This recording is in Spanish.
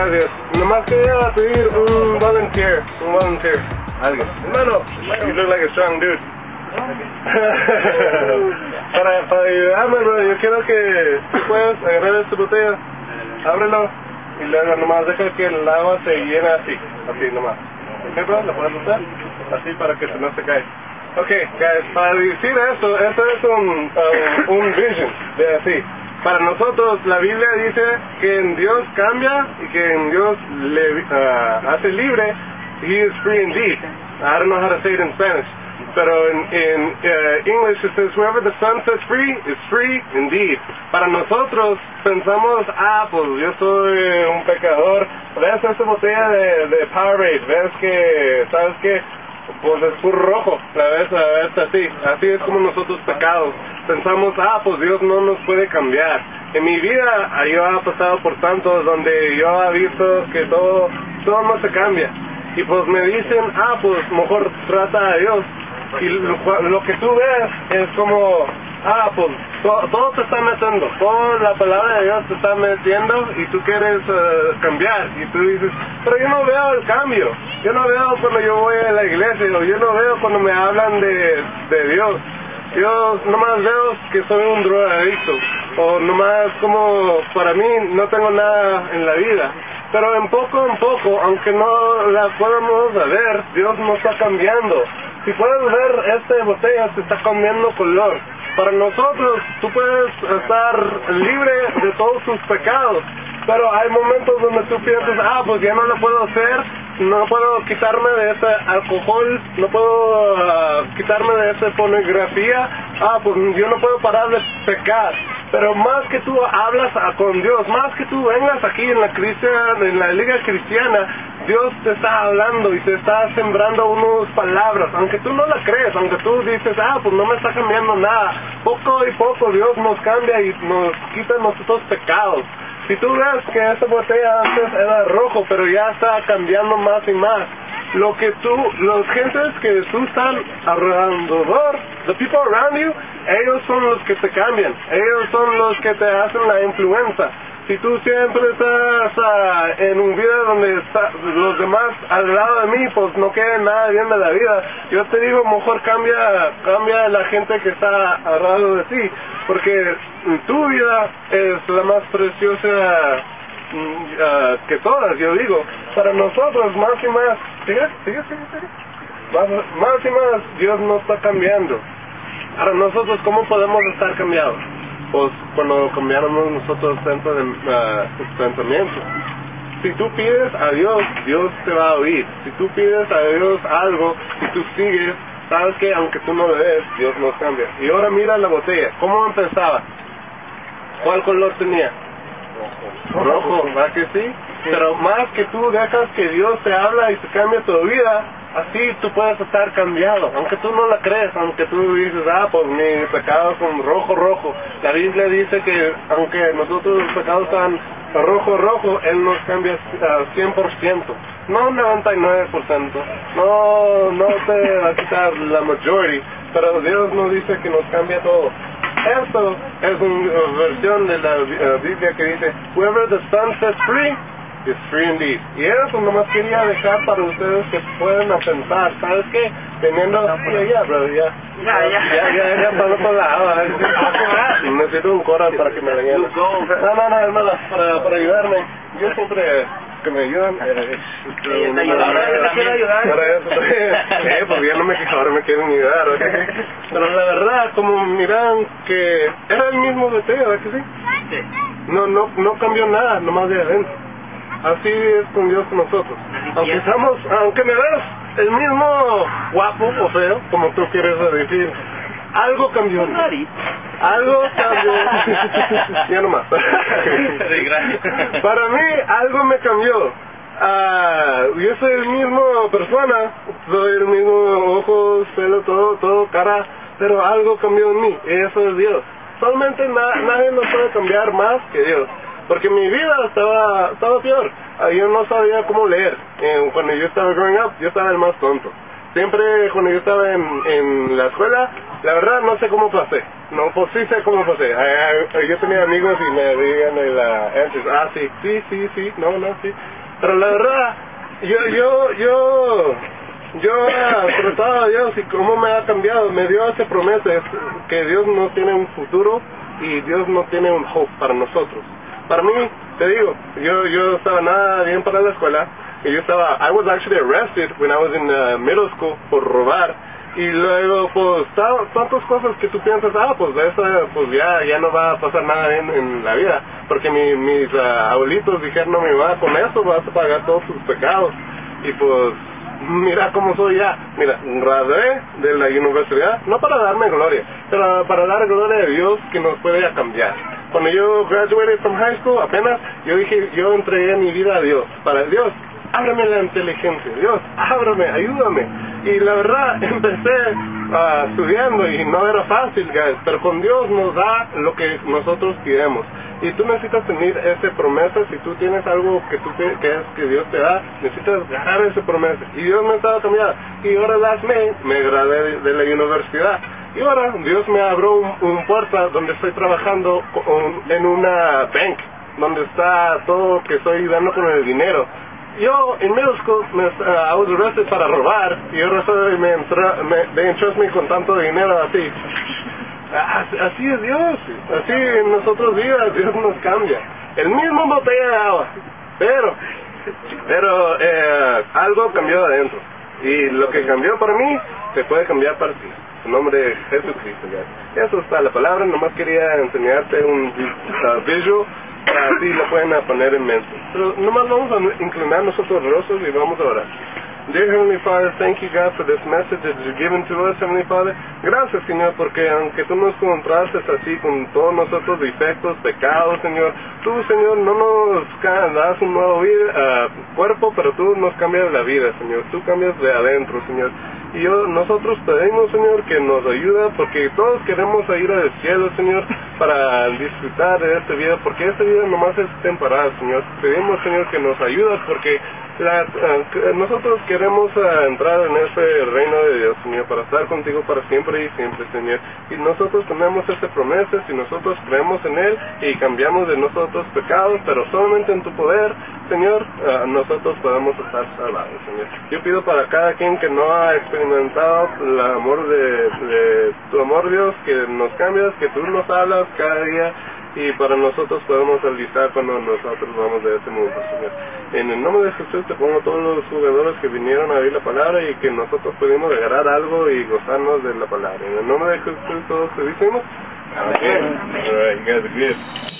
Gracias. Nomás quería pedir un volunteer. Alguien. Hermano, you look like a strong dude. para ayudarme, bro, yo quiero que tú puedas agarrar esta botella, ábrelo y luego nomás deja que el agua se llene así nomás. Ok, bro, ¿lo puedes usar? Así para que no se caiga. Ok, guys, para decir esto es un vision de así. Para nosotros la Biblia dice que en Dios cambia y que en Dios le hace libre. He is free indeed. I don't know how to say it in Spanish. Pero en English it says, whoever the Son sets free is free indeed. Para nosotros pensamos, pues yo soy un pecador. Ves esta botella de Powerade, ves que, ¿sabes qué? Pues es puro rojo, la ves así es como nosotros pecados. Pensamos, pues Dios no nos puede cambiar. En mi vida yo he pasado por tantos donde yo he visto que todo no se cambia. Y pues me dicen, pues mejor trata a Dios. Y lo que tú ves es como, pues todo te está metiendo, toda la palabra de Dios te está metiendo y tú quieres cambiar. Y tú dices, pero yo no veo el cambio, yo no veo cuando yo voy a la iglesia, o yo no veo cuando me hablan de Dios. Yo nomás veo que soy un drogadicto, o nomás como para mí no tengo nada en la vida. Pero en poco, aunque no la podamos ver, Dios nos está cambiando. Si puedes ver, esta botella se está cambiando color. Para nosotros, tú puedes estar libre de todos tus pecados, pero hay momentos donde tú piensas, pues ya no lo puedo hacer, no puedo quitarme de ese alcohol, no puedo quitarme de esa pornografía, pues yo no puedo parar de pecar. Pero más que tú hablas con Dios, más que tú vengas aquí en la liga cristiana, Dios te está hablando y te está sembrando unas palabras, aunque tú no la crees, aunque tú dices, pues no me está cambiando nada. Poco y poco Dios nos cambia y nos quita nuestros pecados. Si tú ves que esta botella antes era rojo, pero ya está cambiando más y más, los gentes que tú están alrededor, the people around you, ellos son los que te cambian, ellos son los que te hacen la influencia. Si tú siempre estás en un vida donde los demás al lado de mí, pues no queda nada bien de la vida, yo te digo, mejor cambia la gente que está al lado de ti, porque tu vida es la más preciosa que todas, yo digo. Para nosotros más y más, sigue. Más y más Dios nos está cambiando. Para nosotros, ¿cómo podemos estar cambiados? Pues cuando cambiáramos nosotros dentro de sus pensamientos. Si tú pides a Dios, Dios te va a oír. Si tú pides a Dios algo y tú sigues, sabes que aunque tú no lo ves, Dios nos cambia. Y ahora mira la botella, ¿cómo empezaba? ¿Cuál color tenía? Rojo, ¿verdad que sí? Pero más que tú dejas que Dios te habla y te cambia tu vida, así tú puedes estar cambiado, aunque tú no la crees, aunque tú dices, pues mi pecado son rojo. La Biblia dice que aunque nosotros los pecados están rojo, Él nos cambia 100%, no 99%, no te va a quitar la majority, pero Dios nos dice que nos cambia todo. Esto es una versión de la Biblia que dice, whoever the Son sets free is free indeed. Y eso nomás quería dejar para ustedes que puedan pensar, ¿sabes qué? Teniendo... Ya, brother, ya pasó por la agua. Necesito un coral para que me le llene. No, hermano, para ayudarme. Yo siempre... que me ayudan. Quiero ayudar. Porque ya no ahora me quieren ayudar. Pero la verdad, como miran que era el mismo botella, ¿verdad que sí? No cambió nada, nomás de adentro. Así es con Dios con nosotros. Aunque me veas el mismo guapo o feo, como tú quieres decir, algo cambió. Algo cambió. Ya nomás. Para mí, algo me cambió. Yo soy el mismo persona, soy el mismo ojos, pelo, todo, cara, pero algo cambió en mí, y eso es Dios. Solamente nadie nos puede cambiar más que Dios. Porque mi vida estaba peor. Yo no sabía cómo leer. Cuando yo estaba growing up, yo estaba el más tonto. Siempre cuando yo estaba en la escuela, la verdad no sé cómo pasé. No, pues sí sé cómo pasé. Yo tenía amigos y me digan sí, no, sí. Pero la verdad, yo he tratado a Dios y cómo me ha cambiado. Me dio esa promesa que Dios no tiene un futuro y Dios no tiene un hope para nosotros. Para mí, te digo, yo estaba nada bien para la escuela y I was actually arrested when I was in middle school por robar. Y luego, pues, tantas cosas que tú piensas, pues ya no va a pasar nada bien en la vida. Porque mis abuelitos dijeron, no, mi mamá, con eso vas a pagar todos tus pecados. Y pues, mira cómo soy ya. Mira, gradué de la universidad, no para darme gloria, pero para dar gloria a Dios que nos puede cambiar. Cuando yo graduated from high school, apenas, yo entregué mi vida a Dios. Para Dios, ábreme la inteligencia. Dios, ábrame, ayúdame. Y la verdad, empecé estudiando y no era fácil, guys, pero con Dios nos da lo que nosotros queremos. Y tú necesitas tener esa promesa. Si tú tienes algo que Dios te da, necesitas ganar esa promesa. Y Dios me estaba cambiando. Y ahora me gradué de la universidad. Y ahora Dios me abrió un puerta donde estoy trabajando en una bank, donde está todo que estoy dando con el dinero. Yo en middle school I was arrested para robar y ahora they entrust me con tanto dinero así. Así es Dios, así en nosotros días Dios nos cambia. El mismo botella de agua, pero algo cambió adentro. Y lo que cambió para mí, se puede cambiar para ti. En nombre de Jesucristo, ya. Eso está la palabra, nomás quería enseñarte un visual. Así lo pueden poner en mente. Pero nomás vamos a inclinar nosotros los rostros y vamos a orar. Dear Heavenly Father, thank you, God, for this message that you've given to us, Heavenly Father. Gracias, Señor, porque aunque tú nos contrastes así con todos nosotros defectos, pecados, Señor, tú, Señor, no nos das un nuevo cuerpo, pero tú nos cambias la vida, Señor. Tú cambias de adentro, Señor. Y nosotros pedimos, Señor, que nos ayuda, porque todos queremos ir al cielo, Señor, para disfrutar de esta vida, porque esta vida nomás es temporal, Señor. Pedimos, Señor, que nos ayudas, porque nosotros queremos entrar en ese reino de Dios, Señor, para estar contigo para siempre y siempre, Señor. Y nosotros tenemos esta promesa, si nosotros creemos en Él y cambiamos de nosotros pecados, pero solamente en tu poder, Señor, nosotros podemos estar salvados, Señor. Yo pido para cada quien que no ha experimentado el amor de tu amor, Dios, que nos cambias, que tú nos hablas cada día, y para nosotros podemos realizar cuando nosotros vamos de este mundo, Señor. En el nombre de Jesús te pongo todos los jugadores que vinieron a oír la palabra y que nosotros pudimos agarrar algo y gozarnos de la palabra. En el nombre de Jesús todos te decimos amén. All right, you guys are good.